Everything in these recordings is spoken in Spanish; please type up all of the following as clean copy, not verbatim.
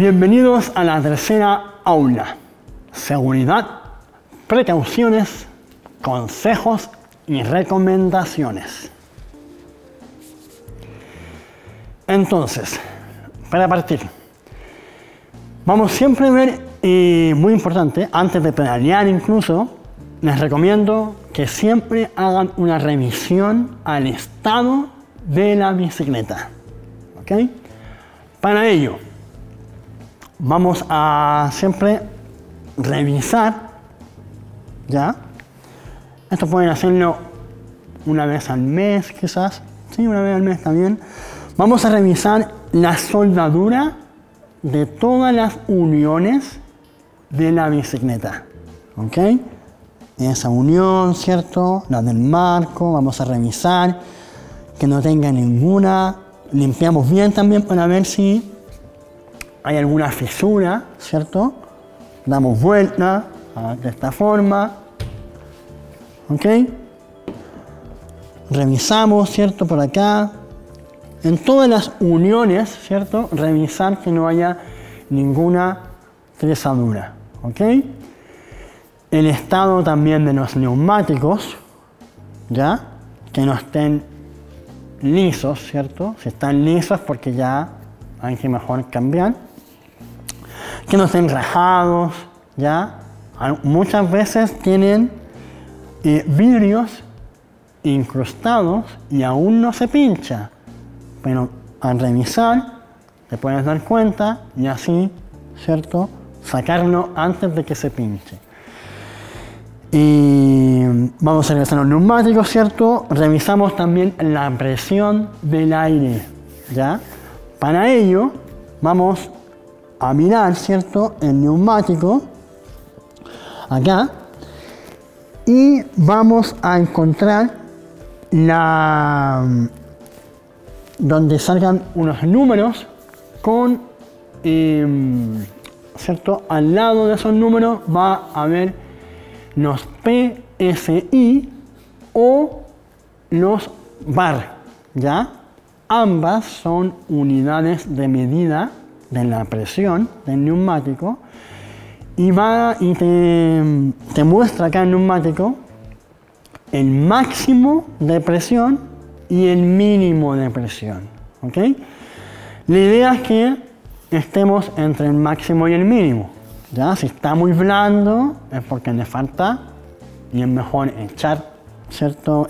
Bienvenidos a la tercera aula. Seguridad, precauciones, consejos y recomendaciones. Entonces, para partir, vamos siempre a ver, muy importante, antes de pedalear incluso, les recomiendo que siempre hagan una revisión al estado de la bicicleta. ¿Ok? Para ello, vamos a siempre revisar, ¿ya? Esto pueden hacerlo una vez al mes, quizás. Sí, una vez al mes también. Vamos a revisar la soldadura de todas las uniones de la bicicleta. ¿Ok? Esa unión, ¿cierto? La del marco, vamos a revisar que no tenga ninguna. Limpiamos bien también para ver si hay alguna fisura, ¿cierto? Damos vuelta de esta forma. ¿Ok? Revisamos, ¿cierto? Por acá. En todas las uniones, ¿cierto? Revisar que no haya ninguna trezadura. ¿Ok? El estado también de los neumáticos, ¿ya? Que no estén lisos, ¿cierto? Si están lisos porque ya hay que mejor cambiar. Que no estén rajados, ¿ya? Muchas veces tienen vidrios incrustados y aún no se pincha. Pero al revisar te puedes dar cuenta y así, ¿cierto? Sacarlo antes de que se pinche. Y vamos a revisar los neumáticos, ¿cierto? Revisamos también la presión del aire, ¿ya? Para ello vamos a mirar, ¿cierto? El neumático acá y vamos a encontrar donde salgan unos números con, ¿cierto? Al lado de esos números va a haber los PSI o los bar, ¿ya? Ambas son unidades de medida de la presión del neumático y te muestra acá el neumático el máximo de presión y el mínimo de presión. ¿Ok? La idea es que estemos entre el máximo y el mínimo. ¿Ya? Si está muy blando es porque le falta y es mejor echar, ¿cierto?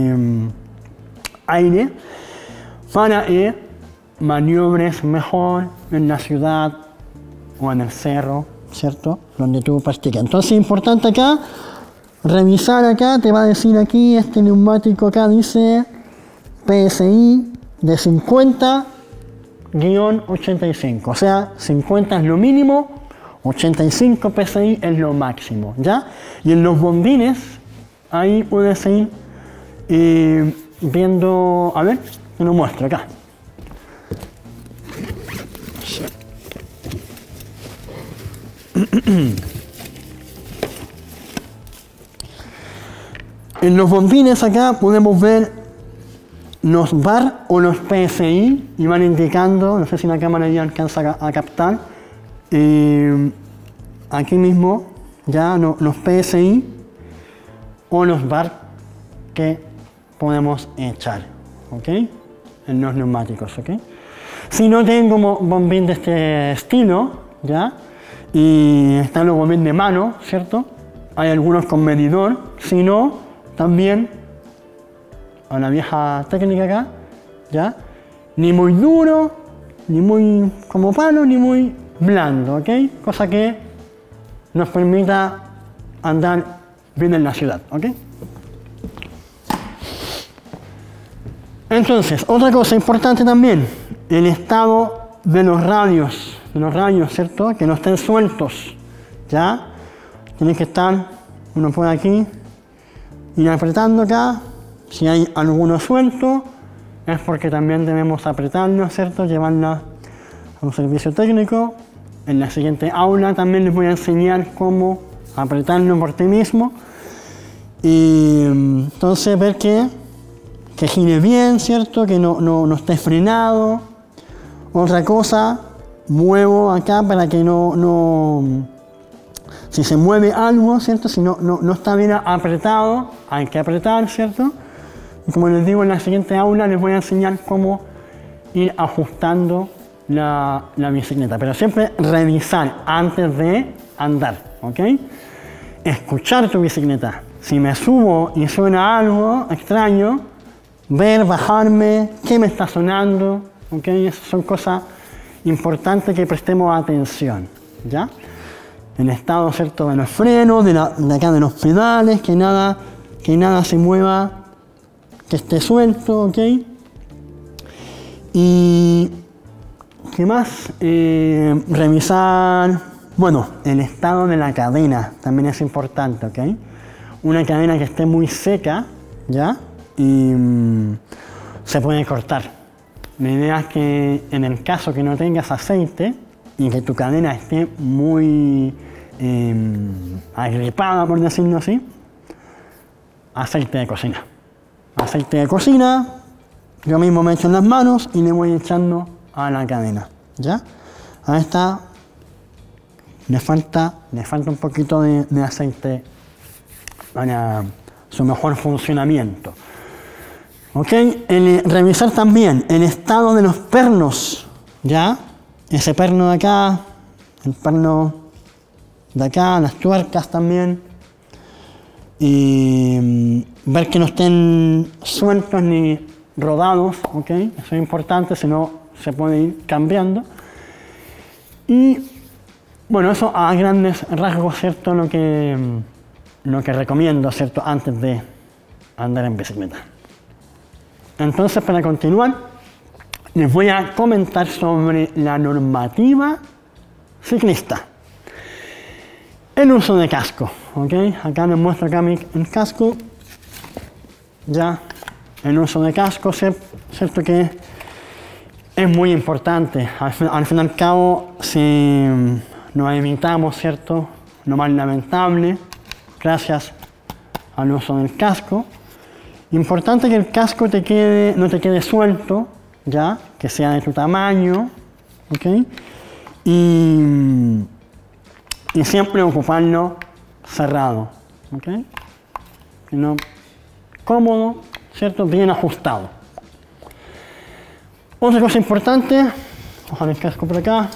Aire para maniobres mejor en la ciudad o en el cerro, ¿cierto? Donde tú practicas. Entonces es importante acá revisar acá, te va a decir aquí, este neumático acá dice PSI de 50-85, o sea, 50 es lo mínimo, 85 PSI es lo máximo, ¿ya? Y en los bombines, ahí puedes ir viendo, a ver, te lo muestro acá. En los bombines acá podemos ver los bar o los PSI y van indicando, no sé si la cámara ya alcanza a captar, aquí mismo ya los PSI o los bar que podemos echar, ¿ok? En los neumáticos, ¿ok? Si no tengo bombín de este estilo, ¿ya? Y están los bombines de mano, ¿cierto? Hay algunos con medidor, si no, también a la vieja técnica acá, ¿ya? Ni muy duro, ni muy como palo, ni muy blando, ¿ok? Cosa que nos permita andar bien en la ciudad, ¿ok? Entonces, otra cosa importante también, el estado de los radios, ¿cierto? Que no estén sueltos, ¿ya? Tienen que estar, uno puede aquí, ir apretando acá. Si hay alguno suelto, es porque también debemos apretarlo, ¿cierto? Llevarlo a un servicio técnico. En la siguiente aula también les voy a enseñar cómo apretarlo por ti mismo. Y entonces ver que gire bien, ¿cierto? Que no esté frenado. Otra cosa muevo acá para que si se mueve algo, ¿cierto? Si no está bien apretado, hay que apretar, ¿cierto? Y como les digo, en la siguiente aula les voy a enseñar cómo ir ajustando la bicicleta, pero siempre revisar antes de andar, ¿ok? Escuchar tu bicicleta. Si me subo y suena algo extraño, ver, bajarme, qué me está sonando, ¿ok? Esas son cosas importantes que prestemos atención, ¿ya? El estado, ¿cierto?, de los frenos, de acá de los pedales, que nada se mueva, que esté suelto, ¿ok? Y ¿qué más? Revisar, bueno, el estado de la cadena también es importante, ¿ok? Una cadena que esté muy seca, ¿ya? Y se puede cortar. La idea es que en el caso que no tengas aceite y que tu cadena esté muy agripada, por decirlo así, aceite de cocina. Aceite de cocina, yo mismo me echo en las manos y le voy echando a la cadena, ¿ya? A esta le falta un poquito de aceite para su mejor funcionamiento. ¿Ok? Revisar también el estado de los pernos, ¿ya? Ese perno de acá, el perno de acá, las tuercas también. Y ver que no estén sueltos ni rodados, ¿ok? Eso es importante, si no se puede ir cambiando. Y bueno, eso a grandes rasgos, ¿cierto? Lo que recomiendo, ¿cierto?, antes de andar en bicicleta. Entonces, para continuar, les voy a comentar sobre la normativa ciclista. El uso de casco, ¿ok? Acá les muestro acá el casco. Ya, el uso de casco, ¿cierto?, que es muy importante. Al fin y al cabo, si nos evitamos, ¿cierto?, lo más lamentable, gracias al uso del casco. Importante que el casco no te quede suelto, ya, que sea de tu tamaño, ¿ok? Y siempre ocuparlo cerrado, ¿ok? Cómodo, ¿cierto?, bien ajustado. Otra cosa importante, ojalá el casco por acá,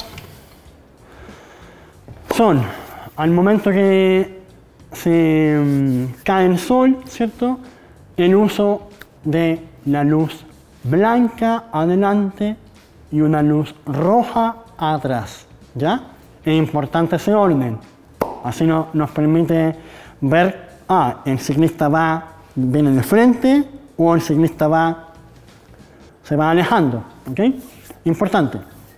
son al momento que se cae el sol, ¿cierto?, el uso de la luz blanca adelante y una luz roja atrás, ¿ya? Es importante ese orden, así nos permite ver, el ciclista viene de frente o el ciclista se va alejando, ¿ok? Importante.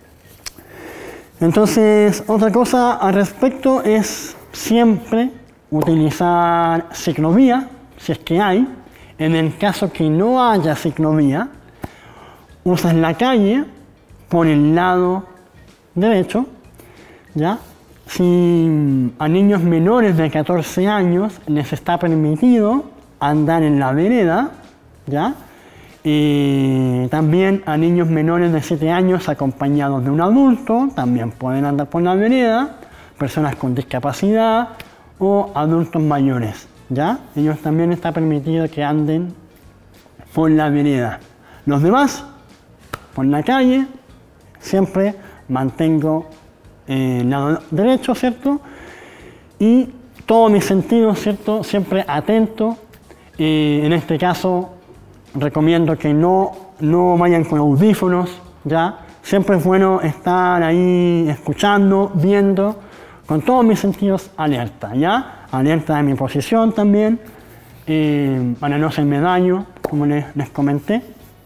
Entonces, otra cosa al respecto es siempre utilizar ciclovía, si es que hay. En el caso que no haya ciclovía, usas la calle por el lado derecho, ¿ya? Si a niños menores de 14 años les está permitido andar en la vereda, ¿ya? Y también a niños menores de 7 años acompañados de un adulto, también pueden andar por la vereda, personas con discapacidad o adultos mayores, ¿ya? Ellos también está permitido que anden por la vereda. Los demás, por la calle, siempre mantengo el lado derecho, ¿cierto? Y todos mis sentidos, ¿cierto?, siempre atento. En este caso, recomiendo que no vayan con audífonos, ¿ya? Siempre es bueno estar ahí escuchando, viendo, con todos mis sentidos alerta, ¿ya? Alerta de mi posición también, para no hacerme daño, como les comenté.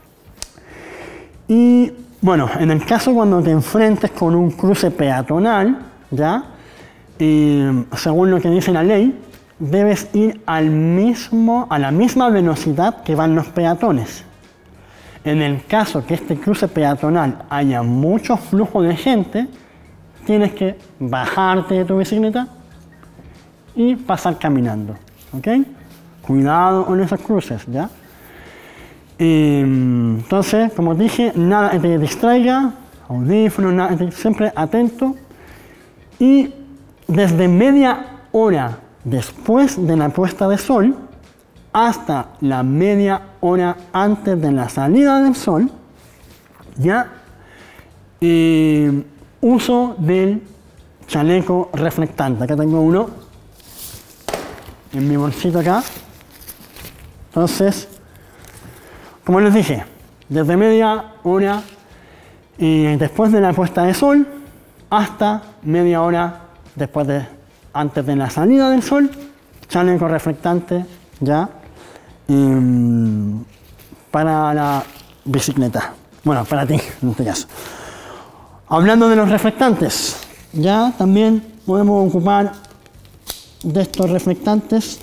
Y bueno, en el caso cuando te enfrentes con un cruce peatonal, ¿ya? Según lo que dice la ley, debes ir a la misma velocidad que van los peatones. En el caso que este cruce peatonal haya mucho flujo de gente, tienes que bajarte de tu bicicleta y pasar caminando, ¿ok? Cuidado con esos cruces, ¿ya? Entonces, como dije, nada que te distraiga, audífonos, nada, siempre atento. Y desde media hora después de la puesta de sol hasta la media hora antes de la salida del sol, ya uso del chaleco reflectante. Acá tengo uno en mi bolsito acá. Entonces, como les dije, desde media hora después de la puesta de sol hasta media hora antes de la salida del sol, chaleco reflectante ya para la bicicleta. Bueno, para ti en este caso. Hablando de los reflectantes, ya también podemos ocupar de estos reflectantes.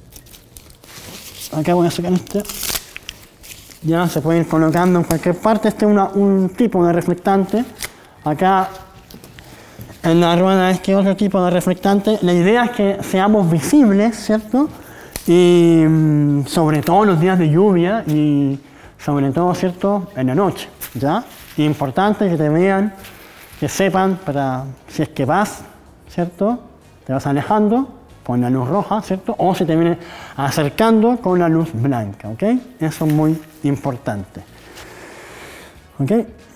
Acá voy a sacar este. Ya se puede ir colocando en cualquier parte. Este es un tipo de reflectante. Acá en la rueda este otro tipo de reflectante. La idea es que seamos visibles, ¿cierto? Y sobre todo los días de lluvia y sobre todo, ¿cierto?, en la noche, ¿ya? Es importante que te vean, que sepan, para si es que vas, ¿cierto?, te vas alejando con la luz roja, ¿cierto?, o si te vienes acercando con la luz blanca, ¿ok? Eso es muy importante, ¿ok?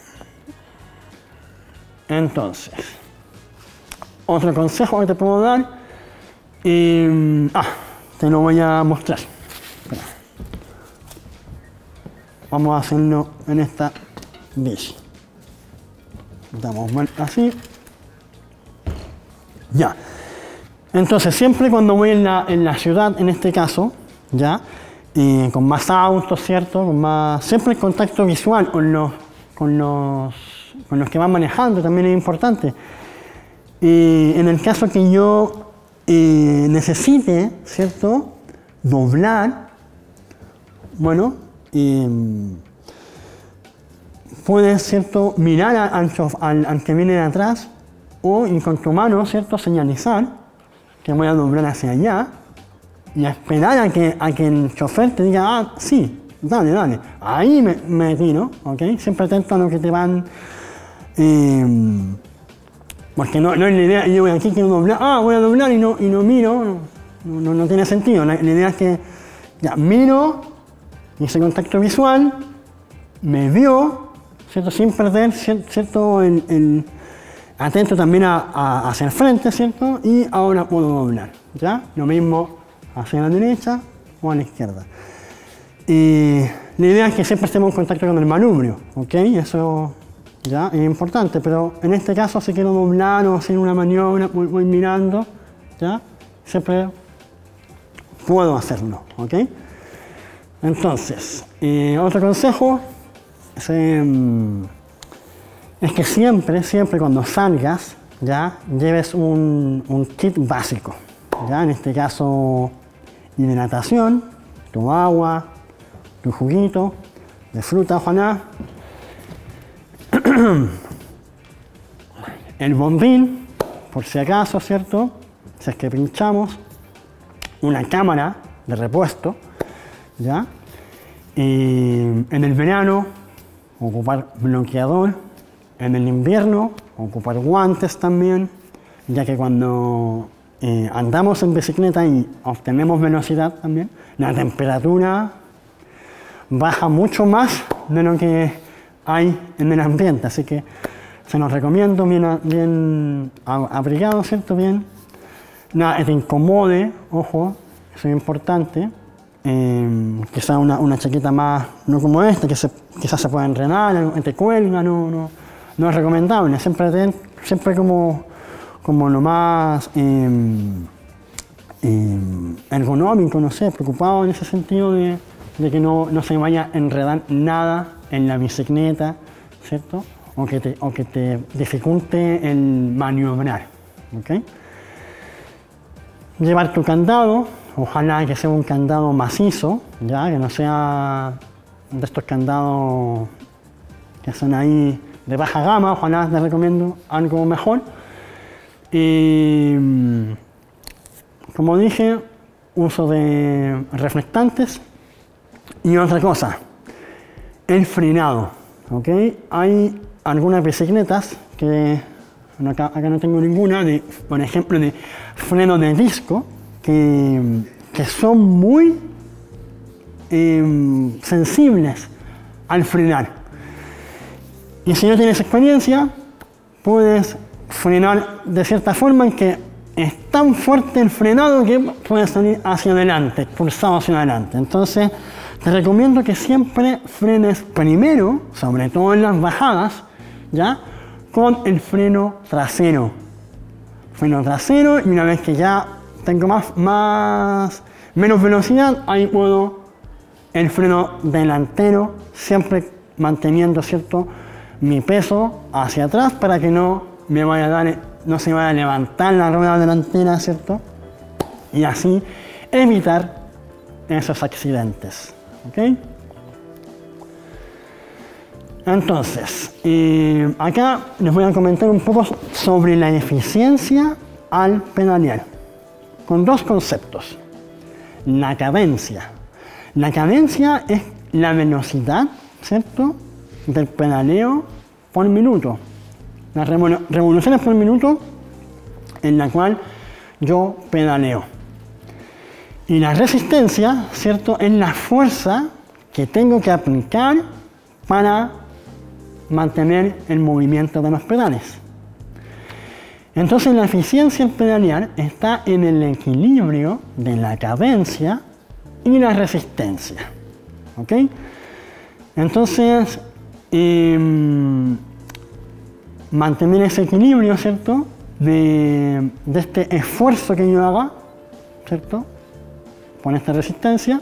Entonces, otro consejo que te puedo dar, te lo voy a mostrar. Espera. Vamos a hacerlo en esta bici. Damos vuelta así. Ya. Entonces, siempre cuando voy en la ciudad, en este caso, ya, con más autos, ¿cierto? Siempre el contacto visual con los que van manejando también es importante. En el caso que yo necesite, ¿cierto?, doblar, bueno, puedes, ¿cierto?, mirar al que viene de atrás o con tu mano, ¿cierto?, señalizar que voy a doblar hacia allá y a esperar a que el chofer te diga, sí, dale. Ahí me tiro, ¿ok? Siempre atento a lo que te van... porque no es la idea, yo voy aquí, quiero doblar, voy a doblar y no miro, no tiene sentido. La idea es que ya miro, y ese contacto visual me vio, ¿cierto?, sin perder, ¿cierto?, atento también hacia el frente, ¿cierto?, y ahora puedo doblar, ¿ya? Lo mismo hacia la derecha o a la izquierda. Y la idea es que siempre estemos en contacto con el manubrio, ¿ok? Eso ya es importante, pero en este caso si quiero doblar o hacer una maniobra, voy mirando, ¿ya? Siempre puedo hacerlo, ¿ok? Entonces, otro consejo es que siempre cuando salgas, ya, lleves un kit básico, ya, en este caso hidratación, tu agua, tu juguito de fruta, ojalá, el bombín, por si acaso, ¿cierto?, si es que pinchamos, una cámara de repuesto, ¿ya? Y en el verano, ocupar bloqueador. En el invierno, ocupar guantes también, ya que cuando andamos en bicicleta y obtenemos velocidad también, la temperatura baja mucho más de lo que hay en el ambiente. Así que se los recomiendo bien abrigado, ¿cierto? Bien. Nada que te incomode, ojo, eso es importante. Quizás una chaqueta más, no como esta, que quizás se pueda enredar, te cuelga, no es recomendable. Siempre como lo más ergonómico, no sé, preocupado en ese sentido de que no se vaya a enredar nada en la bicicleta, ¿cierto? O que te dificulte el maniobrar, ¿ok? Llevar tu candado, ojalá que sea un candado macizo, ya, que no sea de estos candados que son ahí de baja gama, ojalá te recomiendo algo mejor. Y como dije, uso de reflectantes. Y otra cosa, el frenado, ¿ok? Hay algunas bicicletas que acá no tengo ninguna, por ejemplo, de freno de disco, que son muy sensibles al frenar. Y si no tienes experiencia, puedes frenar de cierta forma en que es tan fuerte el frenado que puedes salir hacia adelante, expulsado hacia adelante. Entonces, te recomiendo que siempre frenes primero, sobre todo en las bajadas, ¿ya? Con el freno trasero. Freno trasero, y una vez que ya tengo menos velocidad, ahí puedo el freno delantero, siempre manteniendo, ¿cierto?, mi peso hacia atrás para que no se vaya a levantar la rueda delantera, ¿cierto? Y así evitar esos accidentes, ¿ok? Entonces, acá les voy a comentar un poco sobre la eficiencia al pedalear, con dos conceptos. La cadencia. La cadencia es la velocidad, ¿cierto?, del pedaleo por minuto. Las revoluciones por minuto en la cual yo pedaleo. Y la resistencia, ¿cierto?, es la fuerza que tengo que aplicar para mantener el movimiento de los pedales. Entonces la eficiencia en pedalear está en el equilibrio de la cadencia y la resistencia. ¿Ok? Entonces, mantener ese equilibrio, ¿cierto?, de este esfuerzo que yo haga, ¿cierto?, con esta resistencia,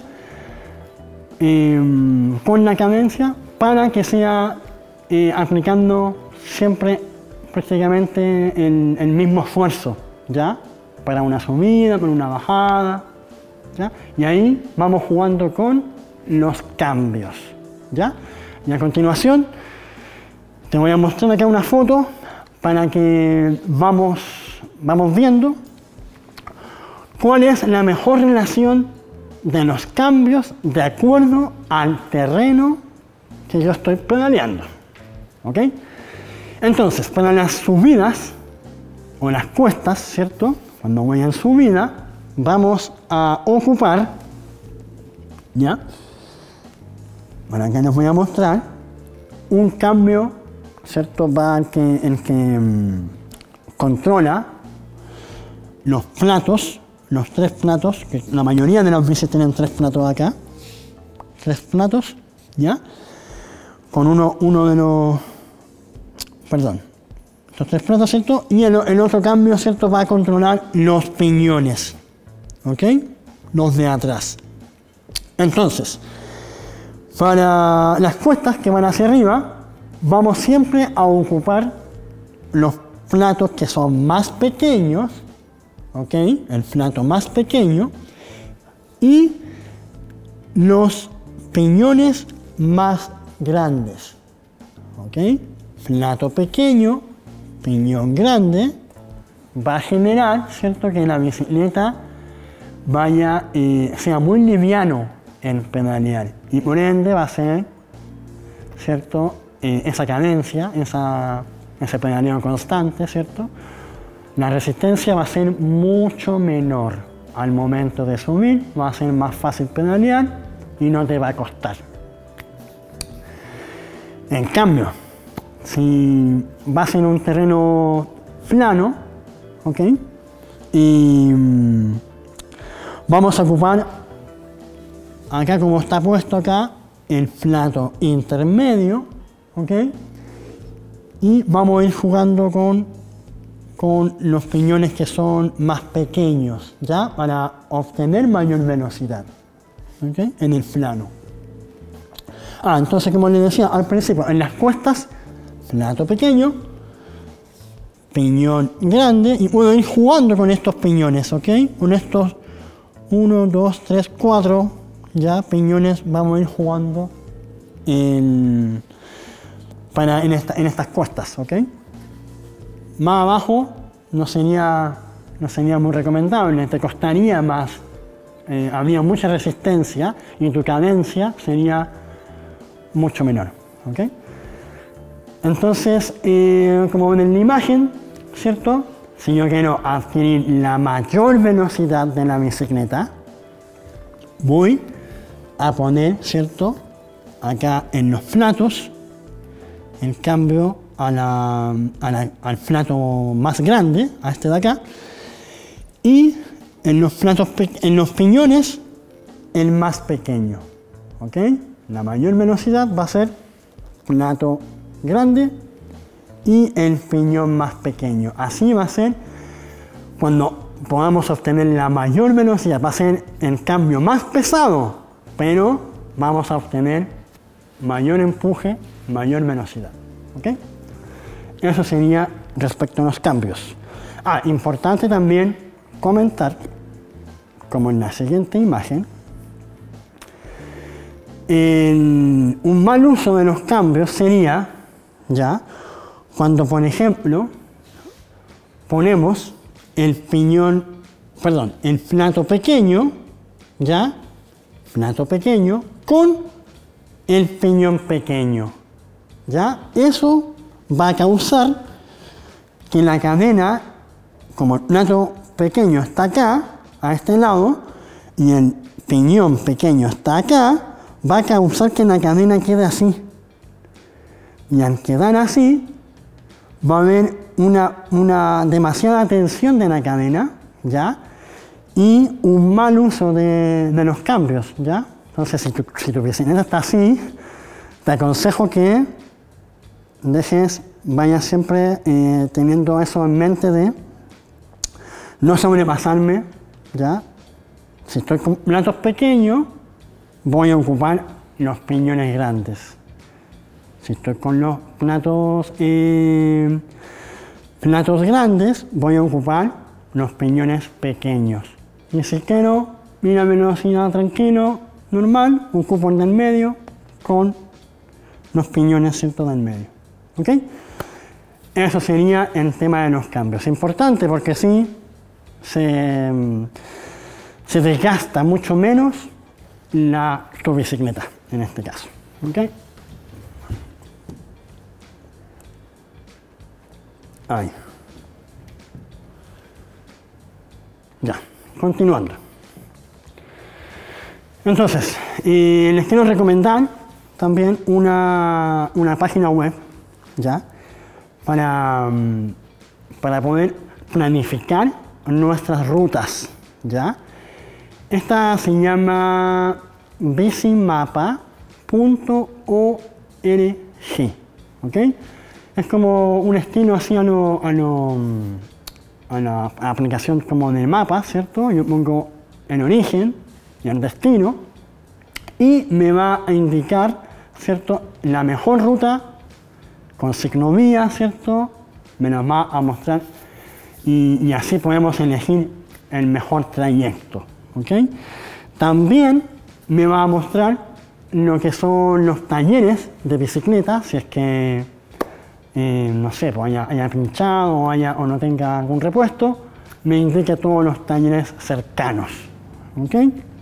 con la cadencia, para que sea aplicando siempre prácticamente el mismo esfuerzo, ¿ya? Para una subida, para una bajada, ¿ya? Y ahí vamos jugando con los cambios, ¿ya? Y a continuación te voy a mostrar acá una foto para que vamos viendo cuál es la mejor relación de los cambios de acuerdo al terreno que yo estoy pedaleando. ¿Ok? Entonces, para las subidas o las cuestas, ¿cierto? Cuando voy en subida, vamos a ocupar, ¿ya? Bueno, acá les voy a mostrar un cambio, ¿cierto? Va el que controla los platos, los tres platos, que la mayoría de las bicis tienen tres platos acá, tres platos, ¿ya? Con uno de los, perdón, los tres platos, ¿cierto? Y el otro cambio, ¿cierto?, va a controlar los piñones, ¿ok? Los de atrás. Entonces, para las cuestas que van hacia arriba, vamos siempre a ocupar los platos que son más pequeños, ¿ok? El plato más pequeño y los piñones más grandes, ¿ok? Plato pequeño, piñón grande, va a generar, ¿cierto?, que la bicicleta sea muy liviano en pedalear y por ende va a ser, ¿cierto?, esa cadencia, ese pedaleo constante, ¿cierto? La resistencia va a ser mucho menor al momento de subir, va a ser más fácil pedalear y no te va a costar. En cambio, si vas en un terreno plano, ¿ok? Y vamos a ocupar, acá como está puesto acá, el plato intermedio, ¿ok? Y vamos a ir jugando con los piñones que son más pequeños, ¿ya? Para obtener mayor velocidad, ¿ok? En el plano. Entonces, como les decía al principio, en las cuestas, plato pequeño, piñón grande, y puedo ir jugando con estos piñones, ¿ok? Con estos 1, 2, 3, 4, ya piñones vamos a ir jugando en estas cuestas, ¿ok? Más abajo no sería muy recomendable, te costaría más, habría mucha resistencia y tu cadencia sería mucho menor, ¿ok? Entonces, como ven en la imagen, ¿cierto? Si yo quiero adquirir la mayor velocidad de la bicicleta, voy a poner, ¿cierto? Acá en los platos, el cambio al plato más grande, a este de acá, y en los piñones, el más pequeño, ¿ok? La mayor velocidad va a ser plato grande y el piñón más pequeño. Así va a ser cuando podamos obtener la mayor velocidad. Va a ser el cambio más pesado, pero vamos a obtener mayor empuje, mayor velocidad, ¿ok? Eso sería respecto a los cambios. Importante también comentar, como en la siguiente imagen, un mal uso de los cambios sería, ya, cuando por ejemplo ponemos el plato pequeño, ya, plato pequeño con el piñón pequeño, ya, eso va a causar que la cadena, como el plato pequeño está acá, a este lado, y el piñón pequeño está acá, va a causar que la cadena quede así. Y al quedar así, va a haber una demasiada tensión de la cadena, ¿ya? Y un mal uso de los cambios, ¿ya? Entonces, si tu bicicleta está así, te aconsejo que vayas siempre teniendo eso en mente de no sobrepasarme, ¿ya? Si estoy con platos pequeños, voy a ocupar los piñones grandes. Si estoy con los platos grandes, voy a ocupar los piñones pequeños. Y si quiero ir a velocidad tranquilo, normal, ocupo el del medio con los piñones, ¿cierto?, del medio. ¿Ok? Eso sería el tema de los cambios. Importante porque sí se desgasta mucho menos tu bicicleta, en este caso. ¿Ok? Ahí. Ya, continuando. Entonces, les quiero recomendar también una página web, ¿ya? Para poder planificar nuestras rutas, ¿ya? Esta se llama bicimapa.org, ¿ok? Es como un estilo así a la aplicación como del mapa, ¿cierto? Yo pongo el origen y el destino y me va a indicar, ¿cierto?, la mejor ruta con ciclovía, ¿cierto? Me la va a mostrar y así podemos elegir el mejor trayecto, ¿ok? También me va a mostrar lo que son los talleres de bicicleta, si es que no sé, pues haya pinchado o no tenga algún repuesto, me indica todos los talleres cercanos, ¿ok?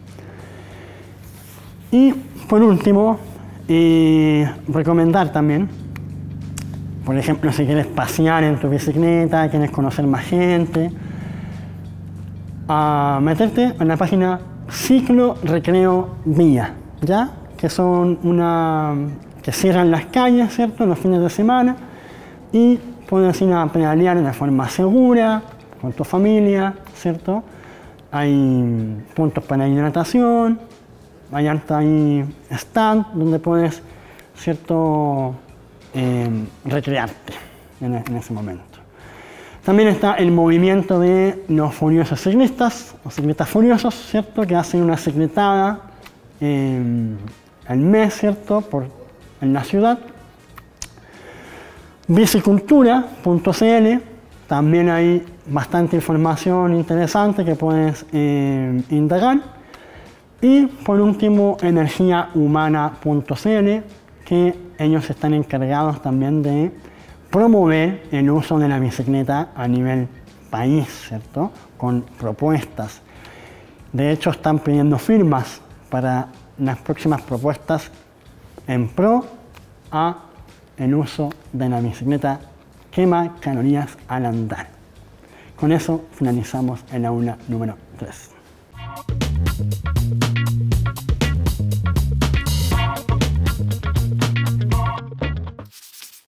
Y por último, recomendar también, por ejemplo, si quieres pasear en tu bicicleta, quieres conocer más gente, a meterte en la página Ciclo Recreo Vía, ¿ya? Que son que cierran las calles, ¿cierto?, los fines de semana y puedes ir a pedalear de forma segura, con tu familia, ¿cierto? Hay puntos para hidratación, hay hasta ahí stand donde puedes, ¿cierto?, recrearte en ese momento. También está el movimiento de los furiosos ciclistas, o ciclistas furiosos, ¿cierto?, que hacen una cicletada al mes, ¿cierto?, en la ciudad. Bicicultura.cl, también hay bastante información interesante que puedes indagar. Y por último, energiahumana.cl, que ellos están encargados también de promover el uso de la bicicleta a nivel país, ¿cierto?, con propuestas. De hecho, están pidiendo firmas para las próximas propuestas en pro a el uso de la bicicleta quema calorías al andar. Con eso finalizamos el aula número 3.